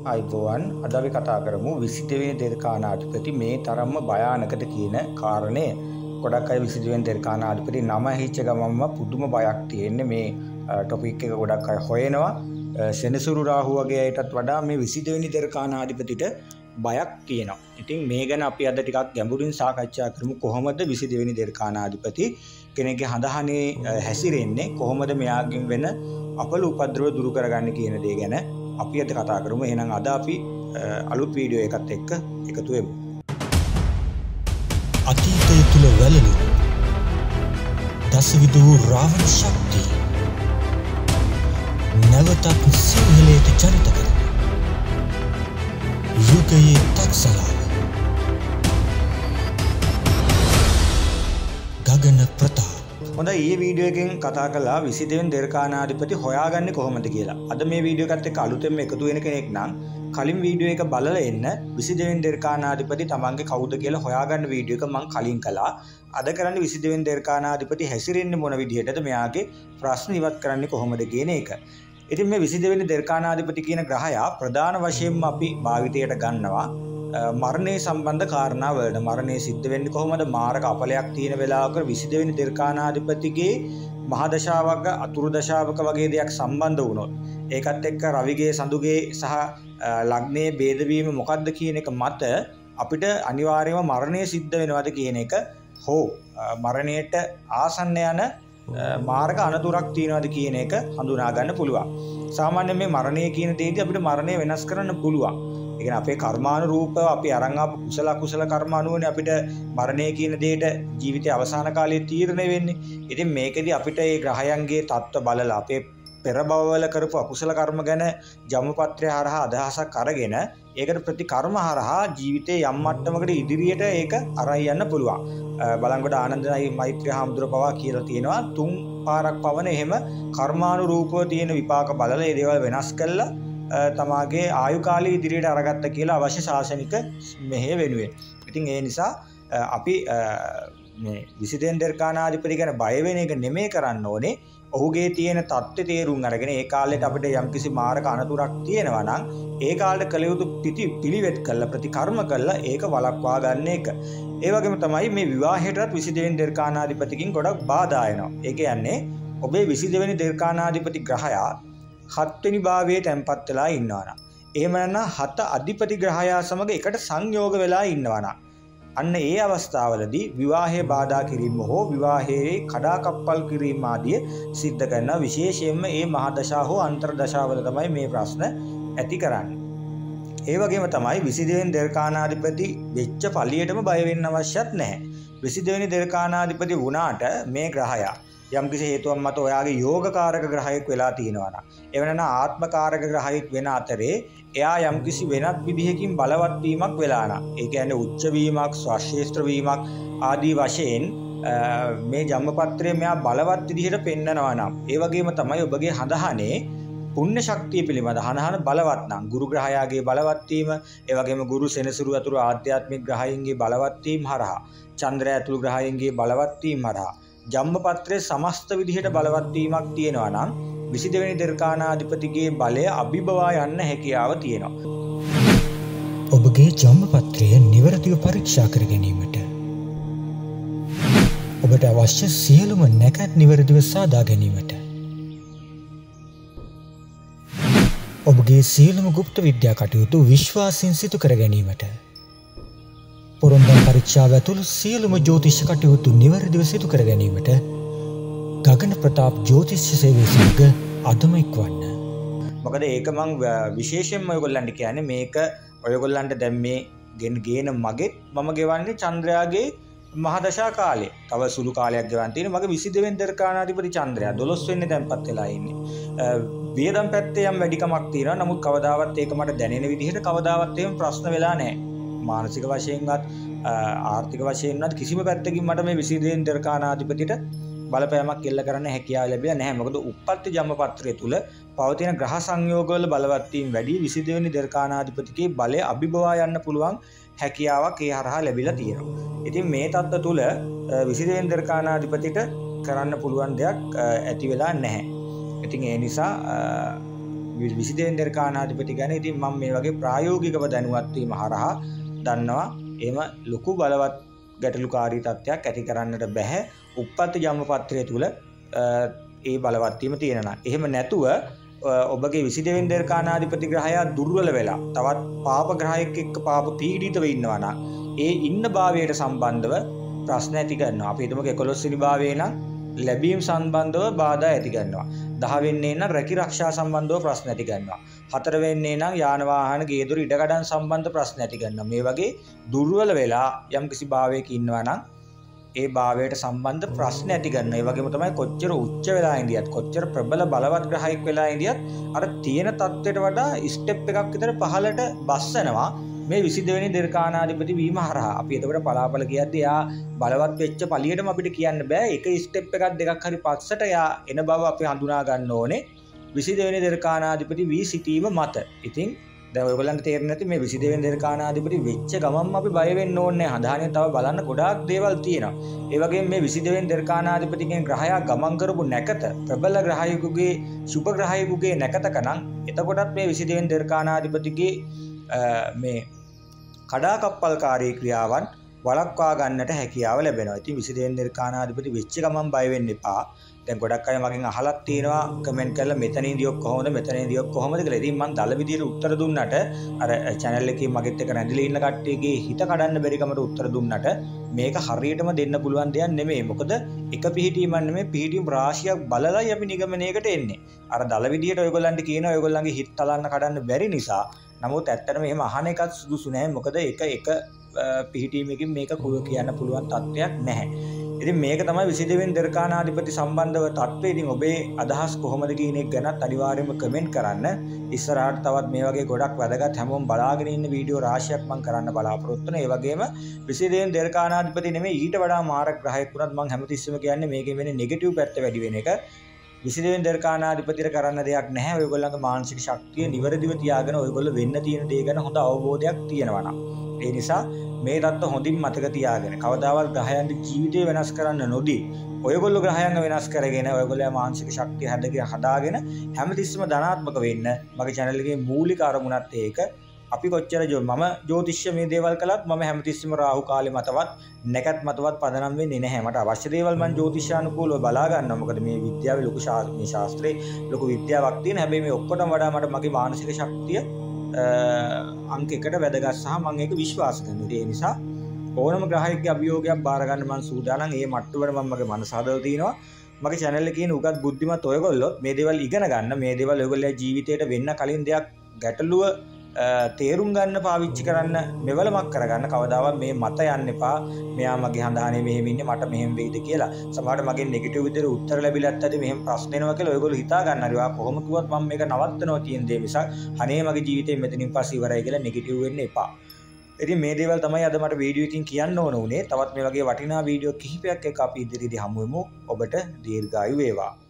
අයිබෝවන් අද අපි කතා කරමු 22 වෙනි දෙරකානාධිපති මේ තරම්ම භයානකද කියන කාරණය. ගොඩක් අය 22 වෙනි දෙරකානාධිපති නම හිච්ච ගමන්ම පුදුම බයක් තියෙන්නේ. මේ ටොපික් එක ගොඩක් අය හොයනවා. සෙනසුරු රාහු වගේ අයටත් වඩා මේ 22 වෙනි දෙරකානාධිපතිට බයක් තියෙනවා. ඉතින් මේ ගැන අපි අද ටිකක් ගැඹුරින් සාකච්ඡා කරමු. කොහොමද 22 වෙනි දෙරකානාධිපති කෙනෙක්ගේ හඳහනේ හැසිරෙන්නේ, කොහොමද මෙයාගෙන් වෙන අපල උපද්‍රව දුරු කරගන්න කියන දේ ගැන අපි අද කතා කරමු. එහෙනම් අද අපි අලුත් වීඩියෝ එකත් එක්ක එකතු වෙමු. අතීතය තුල වැළලු දසවිධ වූ රාවණ ශක්තිය නැවතත් සිංහලයට ජනිත කරන යුගයේ තක්සලාව ගගන ප්‍රතාප. හොඳයි, මේ වීඩියෝ එකෙන් කතා කළා 22 වෙනි දෙරකානාධිපති හොයාගන්නේ කොහොමද කියලා. අද මේ වීඩියෝ එකත් එක්ක අලුතෙන්ම එකතු වෙන කෙනෙක් නම් කලින් වීඩියෝ එක බලලා එන්න 22 වෙනි දෙරකානාධිපති තමන්ගේ කවුද කියලා හොයාගන්න වීඩියෝ එක මම කලින් කළා. අද කරන්නේ 22 වෙනි දෙරකානාධිපති හැසිරෙන්නේ මොන විදිහටද, මෙයාගේ ප්‍රශ්න ඉවත් කරන්නේ කොහොමද කියන එක. ඉතින් මේ 22 වෙනි දෙරකානාධිපති කියන ග්‍රහයා ප්‍රධාන වශයෙන්ම අපි භාවිතයට ගන්නවා මරණය සම්බන්ධ කාරණා වලට. මරණය සිද්ධ වෙන්නේ කොහොමද? මාරක අපලයක් තියෙන වෙලාවක 22 වෙනි දෙරකානාධිපතිගේ මහා දශාවක අතුරු දශාවක වගේ දෙයක් සම්බන්ධ වුණොත්, ඒකත් එක්ක රවිගේ සඳුගේ සහ ලග්නයේ ભેද වීම මොකක්ද කියන එක මත අපිට අනිවාර්යයෙන්ම මරණය සිද්ධ වෙනවද කියන එක හෝ මරණයට ආසන්න යන මාර්ග අනතුරක් තියෙනවද කියන එක හඳුනා ගන්න පුළුවන්. සාමාන්‍යයෙන් මේ මරණය කියන දෙයේදී අපිට මරණය වෙනස් කරන්න පුළුවන්. ඒ කියන්නේ අපේ කර්මානුරූපව අපි අරන් ආපු කුසල කර්ම අනුවනේ අපිට මරණය කියන දෙයට ජීවිතයේ අවසාන කාලයේ තීරණය වෙන්නේ. ඉතින් මේකෙදි අපිට මේ ග්‍රහයන්ගේ தত্ত্ব බලලා අපේ පෙර භවවල කරපු අකුසල කර්ම ගැන ජම්මපත්‍රය හරහා අදහසක් අරගෙන ඒකට ප්‍රතිකර්ම හරහා ජීවිතේ යම් මට්ටමකට ඉදිරියට ඒක අරන් යන්න පුළුවන්. බලංගොඩ ආනන්දයි මෛත්‍රී හාමුදුරුවෝ පවා කියලා තියෙනවා 3 පාරක් පවන එහෙම කර්මානුරූපව තියෙන විපාක බලලා මේ දේවල් වෙනස් කළා තමාගේ ආයු කාලය ඉදිරියට අරගත්ත කියලා අවශ්‍ය ශාසනික මෙහෙය වෙනුවෙන්. ඉතින් ඒ නිසා අපි මේ 22 වෙනි දෙරකානාධිපති ගැන බය වෙන එක නෙමෙයි කරන්න ඕනේ. ඔහුගේ තියෙන தත්ත්වය තේරුම් අරගෙන ඒ කාලෙට අපිට යම්කිසි මාරක අනතුරක් තියෙනවා නම් ඒ කාලේ කළ යුතු පිළිවෙත් කළා ප්‍රතිකර්ම කළා ඒක වළක්වා ගන්න එක. ඒ වගේම තමයි මේ විවාහයටත් 22 වෙනි දෙරකානාධිපතිකින් ගොඩක් බාධා එනවා. ඒ කියන්නේ ඔබේ 22 වෙනි දෙරකානාධිපති ග්‍රහයා 7 වෙනි භාවයේ තැන්පත් වෙලා ඉන්නවා නම්, එහෙම නැත්නම් 7 අධිපති ග්‍රහයා සමග එකට සංයෝග වෙලා ඉන්නවා නම්, අන්න ඒ අවස්ථාවලදී විවාහයේ බාධා කිරීම හෝ විවාහයේ කඩාකප්පල් කිරීම ආදිය සිද්ධ කරන විශේෂයෙන්ම මේ මහා දශා හෝ අන්තර් දශාවල තමයි මේ ප්‍රශ්න ඇති කරන්නේ. ඒ වගේම තමයි 22 වෙනි දෙරකානාධිපති වෙච්ච පළියටම බය වෙන්න අවශ්‍යත් නැහැ. 22 වෙනි දෙරකානාධිපති වුණාට මේ ග්‍රහයා යම්කිසි හේතුවක් මත ඔයාගේ යෝගකාරක ග්‍රහයෙක් වෙලා තියෙනවා නම්, එවන නම් ආත්මකාරක ග්‍රහයෙක් වෙන අතරේ එයා යම්කිසි වෙනත් විදිහකින් බලවත් වීමක් වෙලා නම්, ඒ කියන්නේ උච්ච වීමක්, ස්වශේෂ්ත්‍ර වීමක් ආදී වශයෙන් මේ ජම්මපත්‍රයේ මෙයා බලවත් විදිහට පෙන්නනවා නම්, ඒ වගේම තමයි ඔබගේ හඳහනේ පුණ්‍ය ශක්තිය පිළිබඳ හඳහන බලවත් නම්, ගුරු ග්‍රහයාගේ බලවත් වීම, ඒ වගේම ගුරු සෙනසුරු අතුරු ආධ්‍යාත්මික ග්‍රහයන්ගේ බලවත් වීම හරහා, චන්ද්‍රය අතුරු ග්‍රහයන්ගේ බලවත් වීම හරහා ජම්මපත්‍රයේ සමස්ත විදිහට බලවත් වීමක් තියෙනවා නම් 22 වෙනි දෙරකානාධිපතිගේ බලය අභිබවා යන්න හැකියාව තියෙනවා. ඔබගේ ජම්මපත්‍රය නිවැරදිව පරීක්ෂා කර ගැනීමට ඔබට අවශ්‍ය සියලුම නැකත් නිවැරදිව සාදා ගැනීමට ඔබගේ සියලුම গুপ্ত විද්‍යා කටයුතු විශ්වාසයෙන් සිදු කර ගැනීමට පොරොන්දම් පරීක්ෂාව ඇතුළු සියලුම ජ්‍යොතිෂ කටයුතු නිවැරදිව සිදු කර ගැනීමට ගගන ප්‍රතාප් ජ්‍යොතිෂ සේවය සමග අදම එක්වන්න. මොකද ඒක මම විශේෂයෙන්ම ඔයගොල්ලන්ට කියන්නේ මේක ඔයගොල්ලන්ට දැන් මේ ගේන මගෙත් මම ගෙවන්නේ චන්ද්‍රයාගේ මහා දශා කාලේ. තව සුළු කාලයක් ගෙවන්න තියෙන මගේ 22 වෙනි දෙරකානාධිපති චන්ද්‍රයා 12 වෙනි තැන්පත් වෙලා ඉන්නේ. වියදම් පැත්තේ යම් වැඩිකමක් තියෙනවා. නමුත් කවදාවත් ඒක මට දැනෙන විදිහට කවදාවත් එහෙම ප්‍රශ්න වෙලා නැහැ. මානසික වශයෙන්වත් ආර්ථික වශයෙන්වත් කිසිම පැත්තකින් මට මේ 22 වෙනි දෙරකානාධිපතිට බලපෑමක් එල්ල කරන්න හැකියාව ලැබිලා නැහැ. මොකද උප්පත්ති ජම්මපත්‍රය තුල පවතින ග්‍රහ සංයෝගවල බලවත් වීම වැඩි 22 වෙනි දෙරකානාධිපතිගේ බලය අභිබවා යන්න පුළුවන් හැකියාවක් ඒ හරහා ලැබිලා තියෙනවා. ඉතින් මේ තත්ත්ව තුල 22 වෙනි දෙරකානාධිපතිට කරන්න පුළුවන් දෙයක් ඇති වෙලා නැහැ. ඉතින් ඒ නිසා 22 වෙනි දෙරකානාධිපති ගැන ඉතින් මම මේ වගේ ප්‍රායෝගිකව දැනුවත් වීම හරහා දන්නවා එහෙම ලොකු බලවත් ගැටලුකාරී තත්ත්වයක් ඇති කරන්නට බෑ උප්පත්ති ජම්මපත්‍රය තුල ඒ බලවත් වීම තියෙනවා. එහෙම නැතුව ඔබගේ 22 වෙනි දෙරකානාධිපති ග්‍රහයා දුර්වල වෙලා තවත් පාප ග්‍රහයෙක් එක්ක පාප පීඩිතව ඉන්නවා නම් ඒ ඉන්න භාවයට සම්බන්ධව ප්‍රශ්න ඇති කරනවා. අපි හිතමුකෝ 11 වෙනි භාවයේ නම් ලැබීම් සම්බන්ධව බාධා ඇති කරනවා. 10 වෙන්නේ නම් රැකී ආරක්ෂා සම්බන්ධව ප්‍රශ්න ඇති කරනවා. 4 වෙන්නේ නම් යාන වාහන ගේදොර ඉඩකඩම් සම්බන්ධ ප්‍රශ්න ඇති කරනවා. මේ වගේ දුර්වල වෙලා යම් කිසි භාවයක ඉන්නවා නම් ඒ භාවයට සම්බන්ධ ප්‍රශ්න ඇති කරනවා. ඒ වගේම තමයි කොච්චර උච්ච වෙලා ඉඳියත් කොච්චර ප්‍රබල බලවත් ග්‍රහයෙක් වෙලා ඉඳියත් අර තියෙන තත්ත්වයට වඩා ස්ටෙප් එකක් විතර පහළට බස්සනවා. මේ 22 වෙනි දෙරකානාධිපති වීම හරහා අපි එතකොට පලාපල කියද්දී යා බලවත් වෙච්ච පළියටම අපිට කියන්න බෑ එක ස්ටෙප් එකක් දෙකක් හරි පස්සට යා එන බව අපි හඳුනා ගන්න ඕනේ 22 වෙනි දෙරකානාධිපති වී සිටීම මත. ඉතින් දැන් ඔයගොල්ලන්ට තේරෙන්නේ නැති මේ 22 වෙනි දෙරකානාධිපති වෙච්ච ගමන්ම අපි බය වෙන්න ඕනේ නැහැ. හදාගෙන තව බලන්න ගොඩාක් දේවල් තියෙනවා. ඒ වගේම මේ 22 වෙනි දෙරකානාධිපතිගෙන් ග්‍රහයා ගමන් කරපු නැකත ප්‍රබල ග්‍රහයෙකුගේ සුභ ග්‍රහයෙකුගේ නැකතක නම් එතකොටත් මේ 22 වෙනි දෙරකානාධිපතිගේ මේ කඩාකප්පල්කාරී ක්‍රියාවන් වළක්වා ගන්නට හැකියාව ලැබෙනවා. ඉතින් 22 වෙනි දෙරකානාධිපති වෙච්ච ගමන් බය වෙන්න එපා. දැන් ගොඩක් අය මගෙන් අහලක් තියෙනවා කමෙන්ට් කරලා මෙතනින්දී ඔක් කොහොමද මෙතනින්දී ඔක් කොහොමද කියලා. ඉතින් මම දල විදියට උත්තර දුන්නට අර channel එකේ මගෙත් එක්ක රැඳිලා ඉන්න කට්ටියගේ හිත කඩන්න බැරි කමට උත්තර දුන්නට මේක හරියටම දෙන්න පුළුවන් දෙයක් නෙමෙයි. මොකද එක පිහිටීමක් නෙමෙයි පිහිටීම් රාශියක් බලලයි අපි නිගමනයකට එන්නේ. අර දල විදියට ඔයගොල්ලන්ට කියනවා ඔයගොල්ලන්ගේ හිත තලන්න කඩන්න බැරි නිසා. නමුත් ඇත්තටම එහෙම අහන එකත් සුදුසු නැහැ. මොකද එක පිහිටීමකින් මේක කුල කියන්න පුළුවන් තත්ත්වයක් නැහැ. ඉතින් මේක තමයි 22 වෙනි දෙරකානාධිපති සම්බන්ධව තත්ත්වය. ඉතින් ඔබේ අදහස් කොහොමද කියන එක ගැනත් අනිවාර්යයෙන්ම කමෙන්ට් කරන්න. ඉස්සරහට තවත් මේ වගේ ගොඩක් වැදගත් හැමෝම බලාගෙන ඉන්න වීඩියෝ රාශියක් මම කරන්න බලාපොරොත්තු වෙනවා. ඒ වගේම 22 වෙනි දෙරකානාධිපති නෙමෙයි ඊට වඩා මාරක ග්‍රහයෙක් වුණත් මම හැමතිස්සෙම කියන්නේ මේකෙන් වෙන්නේ නෙගටිව් පැත්ත වැඩි වෙන එක. 22 වෙනි දෙරකානාධිපතිට කරන්න දෙයක් නැහැ. ඔයගොල්ලන්ගේ මානසික ශක්තිය නිවැරදිව තියාගෙන ඔයගොල්ලෝ වෙන්න තියෙන දේ ගැන හොඳ අවබෝධයක් තියෙනවා නම්. ඒ නිසා මේ தත්ත්ව හොඳින් මතක තියාගෙන කවදාවත් ග්‍රහයන්ගේ ජීවිතය වෙනස් කරන්න නොදී ඔයගොල්ලෝ ග්‍රහයන්ව වෙනස් කරගෙන ඔයගොල්ලෝ මානසික ශක්තිය හදාගෙන හැමතිස්සෙම ධනාත්මක වෙන්න මගේ channel එකේ මූලික අරමුණත් ඒක. අපි කොච්චර මම ජ්‍යොතිෂ්‍ය මේ දේවල් කළත් මම හැමතිස්සෙම රාහු කාලේ මතවත් නැකත් මතවත් පදනම් වෙන්නේ නැහැ. මට අවශ්‍ය දේවල් මම ජ්‍යොතිෂානුකූලව බලා ගන්නවා. මොකද මේ විද්‍යාවේ ලොකු මේ ශාස්ත්‍රයේ ලොකු විද්‍යාවක් තියෙන. හැබැයි මේ ඔක්කොටම වඩා මට මගේ මානසික ශක්තිය අංක එකට වැදගත් සහ මම ඒක විශ්වාස කරනවා. ඒ නිසා ඕනම ග්‍රහයකගේ අභියෝගයක් බාර ගන්න මම සූදානම්. ඒ මට්ටමට මම මගේ මනස හදලා තිනවා. මගේ channel එකේ ඉන්න උගත් බුද්ධිමත් ඔයගොල්ලෝ මේ දේවල් ඉගෙන ගන්න. මේ දේවල් ඔයගොල්ලෝ ජීවිතේට වෙන්න කලින් දෙයක් ගැටලුව තේරුම් ගන්න පාවිච්චි කරන්න මෙවලමක් කරගන්න. කවදාවත් මේ මත යන්න එපා මෙයා මගේ හඳානේ මෙහෙම ඉන්නේ මට මෙහෙම වෙයිද කියලා. සමහරවිට මගෙන් නෙගටිව් විදිහට උත්තර ලැබිලත් ඇති මෙහෙම ප්‍රශ්න එනවා කියලා ඔයගොල්ලෝ හිතා ගන්න හරි. කොහොම කිව්වත් මම මේක නවත්තනවා කියන දේ මිසක් අනේ මගේ ජීවිතේ මෙතනින් පස්සේ ඉවරයි කියලා නෙගටිව් වෙන්න එපා. ඉතින් මේ දේවල් තමයි අද මට වීඩියෝ එකකින් කියන්න ඕන උනේ. තවත් මේ වගේ වටිනා වීඩියෝ කිහිපයක් එක්ක අපි ඉදිරියේදී හමු වෙමු. ඔබට දීර්ඝායු වේවා.